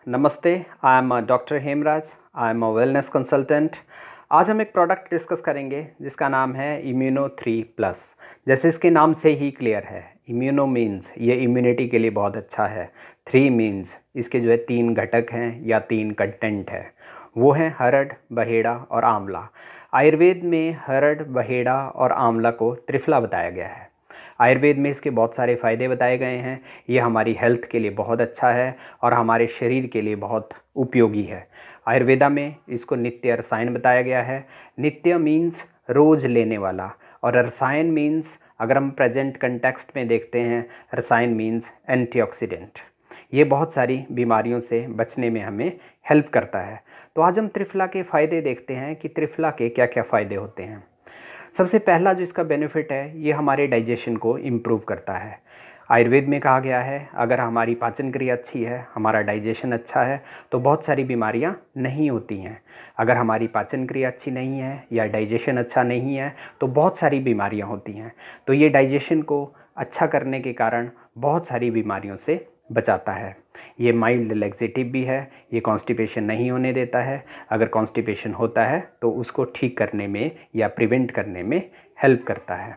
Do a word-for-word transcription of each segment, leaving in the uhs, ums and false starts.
नमस्ते, I am doctor Hemraj. I am a wellness consultant. आज हम एक प्रोडक्ट डिस्कस करेंगे जिसका नाम है इम्यूनो थ्री प्लस। जैसे इसके नाम से ही क्लियर है, इम्यूनो मीन्स ये इम्यूनिटी के लिए बहुत अच्छा है। थ्री मीन्स इसके जो है तीन घटक हैं या तीन कंटेंट है, वो हैं हरड़, बहेड़ा और आंवला। आयुर्वेद में हरड़, बहेड़ा और आंवला को त्रिफला बताया गया है। आयुर्वेद में इसके बहुत सारे फ़ायदे बताए गए हैं। ये हमारी हेल्थ के लिए बहुत अच्छा है और हमारे शरीर के लिए बहुत उपयोगी है। आयुर्वेदा में इसको नित्य रसायन बताया गया है। नित्य मीन्स रोज़ लेने वाला, और रसायन मीन्स अगर हम प्रेजेंट कंटेक्स्ट में देखते हैं, रसायन मीन्स एंटीऑक्सीडेंट। ये बहुत सारी बीमारियों से बचने में हमें हेल्प करता है। तो आज हम त्रिफला के फ़ायदे देखते हैं कि त्रिफला के क्या क्या फ़ायदे होते हैं। सबसे पहला जो इसका बेनिफिट है, ये हमारे डाइजेशन को इम्प्रूव करता है। आयुर्वेद में कहा गया है, अगर हमारी पाचन क्रिया अच्छी है, हमारा डाइजेशन अच्छा है, तो बहुत सारी बीमारियां नहीं होती हैं। अगर हमारी पाचन क्रिया अच्छी नहीं है या डाइजेशन अच्छा नहीं है तो बहुत सारी बीमारियां होती हैं। तो ये डाइजेशन को अच्छा करने के कारण बहुत सारी बीमारियों से बचाता है। ये माइल्ड लैक्सेटिव भी है, ये कॉन्स्टिपेशन नहीं होने देता है। अगर कॉन्स्टिपेशन होता है तो उसको ठीक करने में या प्रिवेंट करने में हेल्प करता है।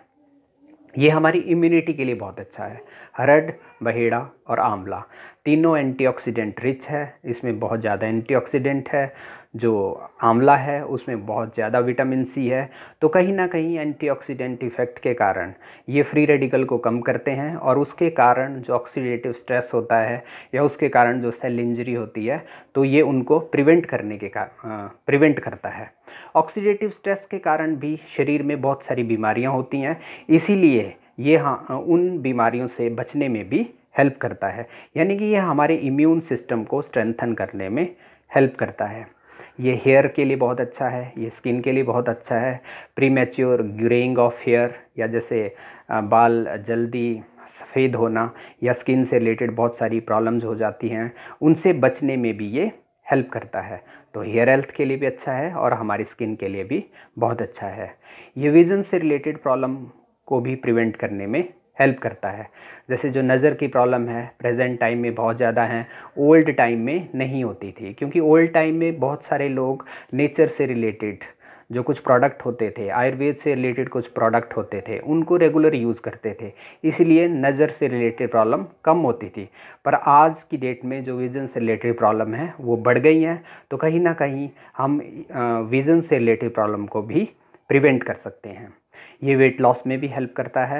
ये हमारी इम्यूनिटी के लिए बहुत अच्छा है। हरड़, बहेड़ा और आंवला तीनों एंटीऑक्सीडेंट रिच है। इसमें बहुत ज़्यादा एंटीऑक्सीडेंट है। जो आंवला है उसमें बहुत ज़्यादा विटामिन सी है। तो कहीं ना कहीं एंटीऑक्सीडेंट इफ़ेक्ट के कारण ये फ्री रेडिकल को कम करते हैं, और उसके कारण जो ऑक्सीडेटिव स्ट्रेस होता है या उसके कारण जो सेल इंजरी होती है, तो ये उनको प्रिवेंट करने के का प्रिवेंट करता है। ऑक्सीडेटिव स्ट्रेस के कारण भी शरीर में बहुत सारी बीमारियां होती हैं, इसीलिए ये हाँ उन बीमारियों से बचने में भी हेल्प करता है। यानी कि ये हमारे इम्यून सिस्टम को स्ट्रेंथन करने में हेल्प करता है। ये हेयर के लिए बहुत अच्छा है, ये स्किन के लिए बहुत अच्छा है। प्रीमैच्योर ग्रेइंग ऑफ हेयर, या जैसे बाल जल्दी सफ़ेद होना या स्किन से रिलेटेड बहुत सारी प्रॉब्लम्स हो जाती हैं, उनसे बचने में भी ये हेल्प करता है। तो हेयर हेल्थ के लिए भी अच्छा है और हमारी स्किन के लिए भी बहुत अच्छा है। ये विज़न से रिलेटेड प्रॉब्लम को भी प्रिवेंट करने में हेल्प करता है। जैसे जो नज़र की प्रॉब्लम है प्रेजेंट टाइम में बहुत ज़्यादा हैं, ओल्ड टाइम में नहीं होती थी, क्योंकि ओल्ड टाइम में बहुत सारे लोग नेचर से रिलेटेड जो कुछ प्रोडक्ट होते थे, आयुर्वेद से रिलेटेड कुछ प्रोडक्ट होते थे, उनको रेगुलर यूज़ करते थे, इसलिए नज़र से रिलेटेड प्रॉब्लम कम होती थी। पर आज की डेट में जो विज़न से रिलेटेड प्रॉब्लम है वो बढ़ गई हैं। तो कहीं ना कहीं हम विज़न से रिलेटेड प्रॉब्लम को भी प्रिवेंट कर सकते हैं। ये वेट लॉस में भी हेल्प करता है।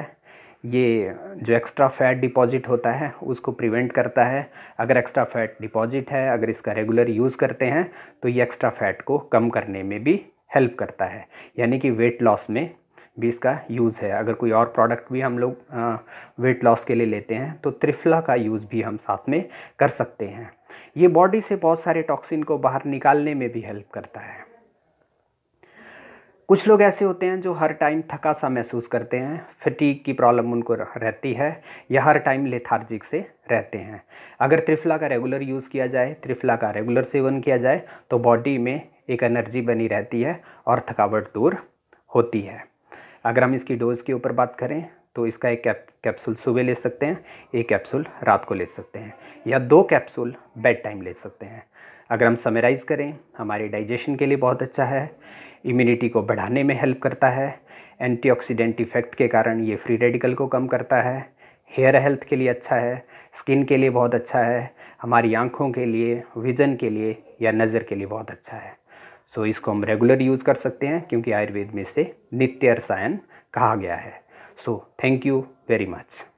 ये जो एक्स्ट्रा फैट डिपॉजिट होता है उसको प्रिवेंट करता है। अगर एक्स्ट्रा फैट डिपॉजिट है, अगर इसका रेगुलर यूज़ करते हैं, तो ये एक्स्ट्रा फैट को कम करने में भी हेल्प करता है। यानी कि वेट लॉस में भी इसका यूज़ है। अगर कोई और प्रोडक्ट भी हम लोग वेट लॉस के लिए लेते हैं तो त्रिफला का यूज़ भी हम साथ में कर सकते हैं। ये बॉडी से बहुत सारे टॉक्सिन को बाहर निकालने में भी हेल्प करता है। कुछ लोग ऐसे होते हैं जो हर टाइम थका सा महसूस करते हैं, फटीग की प्रॉब्लम उनको रहती है, या हर टाइम लेथार्जिक से रहते हैं। अगर त्रिफला का रेगुलर यूज़ किया जाए, त्रिफला का रेगुलर सेवन किया जाए, तो बॉडी में एक एनर्जी बनी रहती है और थकावट दूर होती है। अगर हम इसकी डोज़ के ऊपर बात करें तो इसका एक कैप कैप्सूल सुबह ले सकते हैं, एक कैप्सूल रात को ले सकते हैं, या दो कैप्सूल बेड टाइम ले सकते हैं। अगर हम समराइज़ करें, हमारे डाइजेशन के लिए बहुत अच्छा है, इम्यूनिटी को बढ़ाने में हेल्प करता है, एंटीऑक्सीडेंट इफ़ेक्ट के कारण ये फ्री रेडिकल को कम करता है, हेयर हेल्थ के लिए अच्छा है, स्किन के लिए बहुत अच्छा है, हमारी आँखों के लिए, विज़न के लिए या नज़र के लिए बहुत अच्छा है। सो इसको हम रेगुलर यूज़ कर सकते हैं, क्योंकि आयुर्वेद में इसे नित्य रसायन कहा गया है। So thank you very much.